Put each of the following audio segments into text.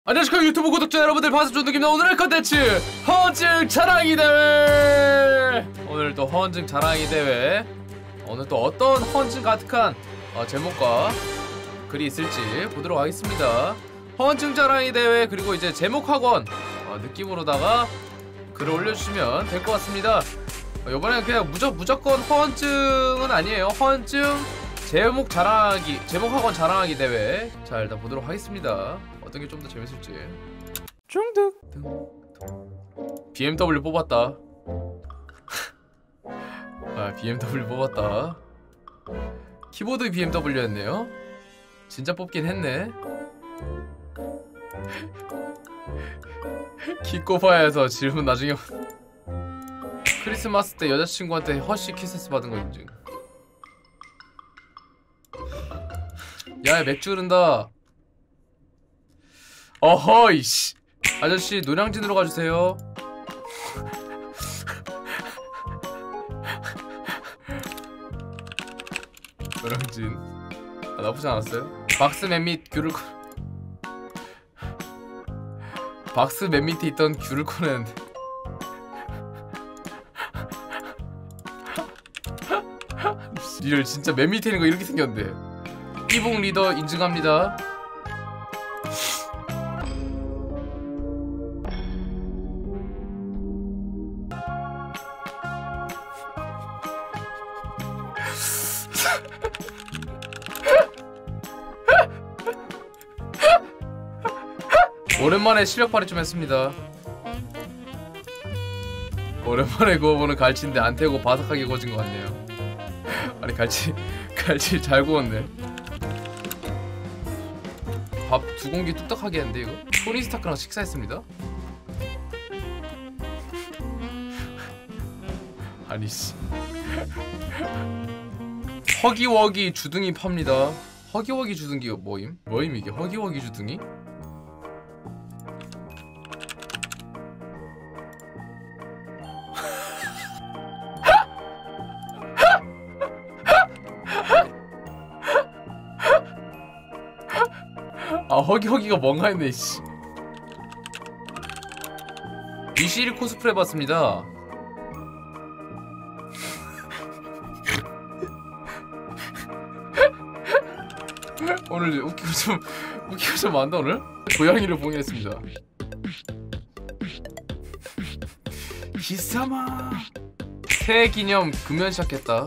안녕하십니까 유튜브 구독자 여러분들, 반갑습니다. 존득입니다. 오늘의 컨텐츠 허언증 자랑이 대회. 오늘 또 허언증 자랑이 대회, 오늘 또 어떤 허언증 가득한 제목과 글이 있을지 보도록 하겠습니다. 허언증 자랑이 대회, 그리고 이제 제목학원 느낌으로다가 글을 올려주시면 될 것 같습니다. 이번에는 그냥 무조건 허언증은 아니에요. 허언증 제목학원 자랑하기 대회. 자, 일단 보도록 하겠습니다. 어떤 게 좀 더 재밌을지. 중득. BMW 뽑았다. 아, BMW 뽑았다. 키보드 BMW였네요. 진짜 뽑긴 했네. 키코파에서 질문 나중에. 크리스마스 때 여자친구한테 허쉬 키세스 받은 거 인증. 야, 맥주 흐른다. 어허이씨. 아저씨, 노량진으로 가주세요. 노량진. 나쁘지 않았어요? 박스맨 밑 귤을 박스맨 밑에 있던 귤을 꺼내는데. 리얼 진짜 맨 밑에 있는 거 이렇게 생겼는데. 이봉 리더 인증합니다. 오랜만에 실력 발휘 좀 했습니다. 오랜만에 구워보는 갈치인데 안 태우고 바삭하게 구워진 것 같네요. 아니, 갈치 잘 구웠네. 밥 2공기 뚝딱하게 했는데 이거? 토니 스타크랑 식사했습니다. 아니씨. 허기워기 주둥이 팝니다. 허기워기 주둥이가 뭐임? 이게 허기워기 주둥이? 아, 허기허기가 뭔가 했네, 씨. 미시리 코스프레 봤습니다. 오늘 웃기고 좀 안다. 오늘 고양이를 봉인했습니다. 기사마 새해 기념 금연 시작했다.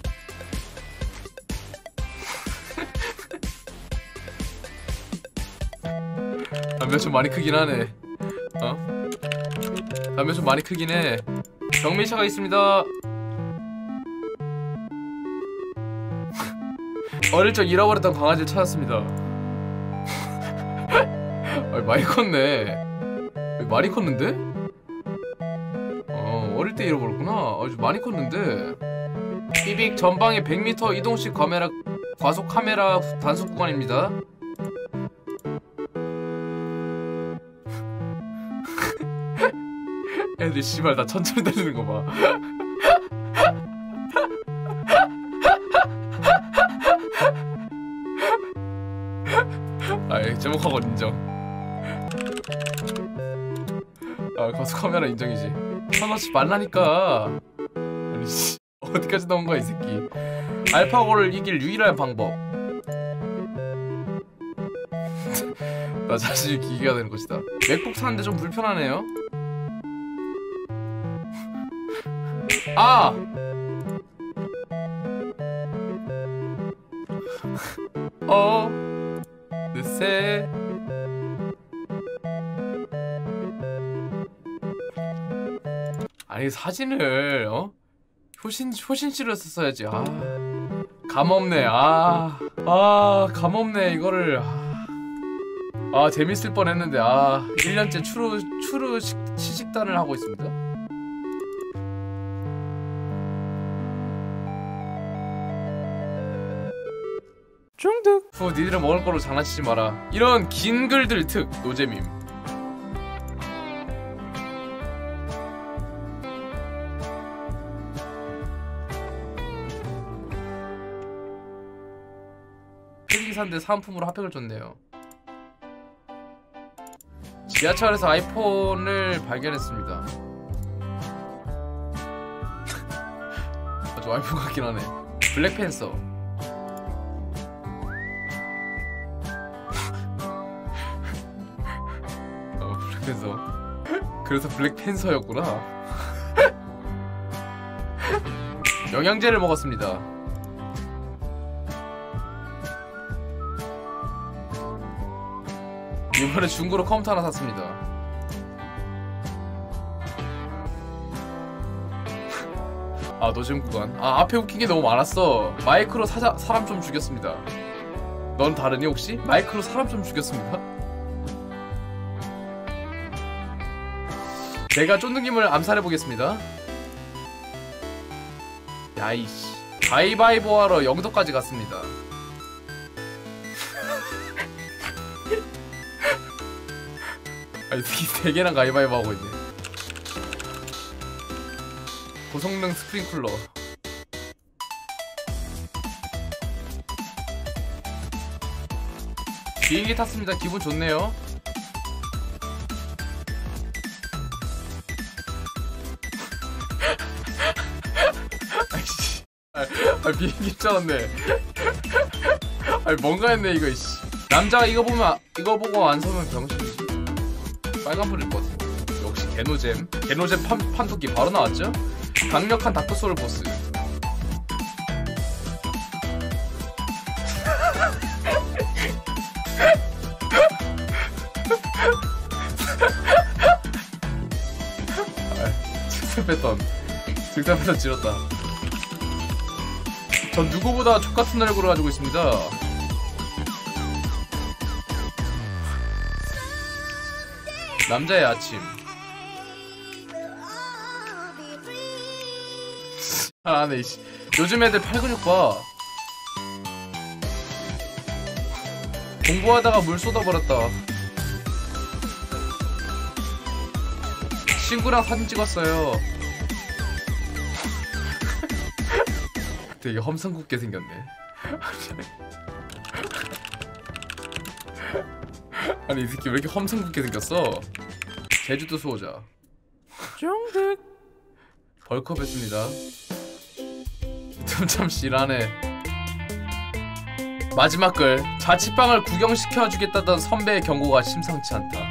담배 좀 많이 크긴 하네. 담배 좀 많이 크긴 해. 경매차가 있습니다. 어릴 적 잃어버렸던 강아지를 찾았습니다. 많이 컸네. 많이 컸는데? 어릴 때 잃어버렸구나. 아주 많이 컸는데. 삐빅 전방에 100m 이동식 과속 카메라 단속 구간입니다. 애들 씨발 나 천천히 달리는 거 봐. 아이, 제목학원 인정. 아, 과속 카메라 인정이지. 하나씩 말라니까. 아니 씨, 어디까지 나온 거야 이 새끼. 알파고를 이길 유일한 방법. 나 자신이 기계가 되는 것이다. 맥북 사는데 좀 불편하네요. 아! 늦새 아니, 사진을 효신시로 썼어야지. 감없네. 감없네 이거를. 재밌을 뻔했는데. 1년째 추루 시식단을 하고 있습니다. 중득. 니들은 먹을 거로 장난치지 마라. 이런 긴 글들 특 노잼임. 헬기사인데 사은품으로 핫팩을 줬네요. 지하철에서 아이폰을 발견했습니다. 아주 아이폰 같긴 하네. 블랙팬서. 블랙팬서. 그래서 블랙팬서였구나. 영양제를 먹었습니다. 이번에 중고로 컴퓨터 하나 샀습니다. 아, 노잼 구간. 아, 앞에 웃긴 게 너무 많았어. 마이크로 사람 좀 죽였습니다. 넌 다르니 혹시? 마이크로 사람 좀 죽였습니다. 내가 쫀득님을 암살해보겠습니다. 야이씨. 가위바위보 하러 영도까지 갔습니다. 아니, 세 개랑 가위바위보 하고 있네. 고성능 스프링클러. 비행기 탔습니다. 기분 좋네요. 아이씨. 비행기 쩔었네. 아니, 뭔가 했네 이거. 이씨. 남자가 이거 보고 안 서면 병신이지. 빨간불일 것 같아. 역시 개노잼. 개노잼 판도끼 바로 나왔죠? 강력한 다크소울 보스. 즉사 패턴 지렸다. 전 누구보다 족같은 얼굴을 가지고 있습니다. 남자의 아침. 아, 네, 이씨. 요즘 애들 팔 근육 봐. 공부하다가 물 쏟아버렸다. 친구랑 사진 찍었어요. 되게 험상궂게 생겼네. 아니, 이 새끼 왜 이렇게 험상궂게 생겼어? 제주도 수호자. 정득. 벌컵 했습니다. 참 실하네. 마지막 글. 자취방을 구경시켜주겠다던 선배의 경고가 심상치 않다.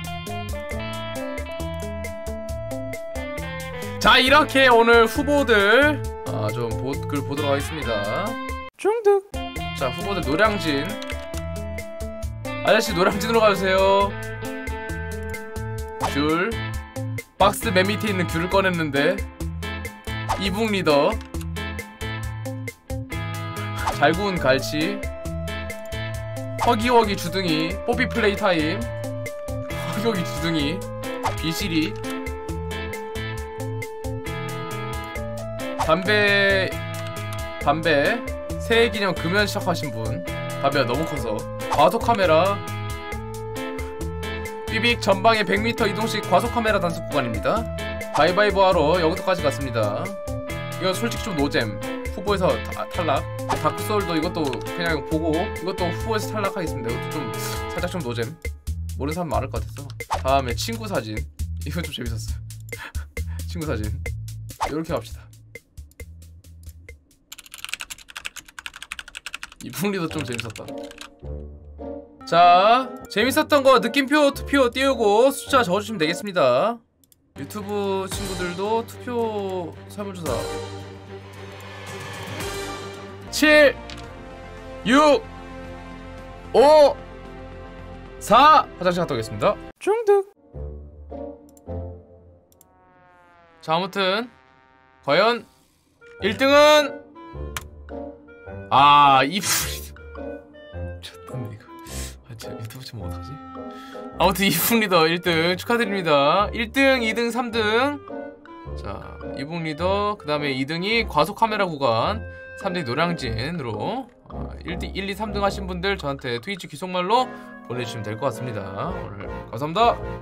자, 이렇게 오늘 후보들 좀 글 보도록 하겠습니다. 중득. 자, 후보들 노량진. 아저씨 노량진으로 가주세요. 귤. 박스 맨 밑에 있는 귤을 꺼냈는데. 이북 리더. 잘 구운 갈치. 허기허기 주둥이. 뽀삐 플레이 타임. 허기허기 주둥이. 비실이. 담배 새해기념 금연 시작하신 분. 담배가 너무 커서. 과속카메라. 삐빅 전방에 100m 이동식 과속카메라 단속 구간입니다. 가위바위보 하러 여기서까지 갔습니다. 이건 솔직히 좀 노잼. 후보에서 탈락. 다크소울도 이것도 그냥 보고 이것도 후보에서 탈락하겠습니다. 이것도 좀 살짝 좀 노잼. 모르는 사람 많을 것 같아서. 다음에 친구 사진. 이거 좀 재밌었어요. 친구 사진. 이렇게 갑시다. 이 풍리도 좀 재밌었다. 자, 재밌었던 거 느낌표 투표 띄우고 숫자 적어주시면 되겠습니다. 유튜브 친구들도 투표 설문조사 7 6 5 4 화장실 갔다 오겠습니다. 중득. 자, 아무튼 과연 1등은 이풍리더. 좋던데 이거. 진짜 유튜브 치면 어떡하지? 아무튼 이풍리더 1등 축하드립니다. 1등, 2등, 3등. 자, 이풍리더 그 다음에 2등이 과속카메라 구간, 3등이 노량진으로 1, 2, 3등 하신 분들 저한테 트위치 귀속말로 보내주시면 될 것 같습니다. 오늘 감사합니다.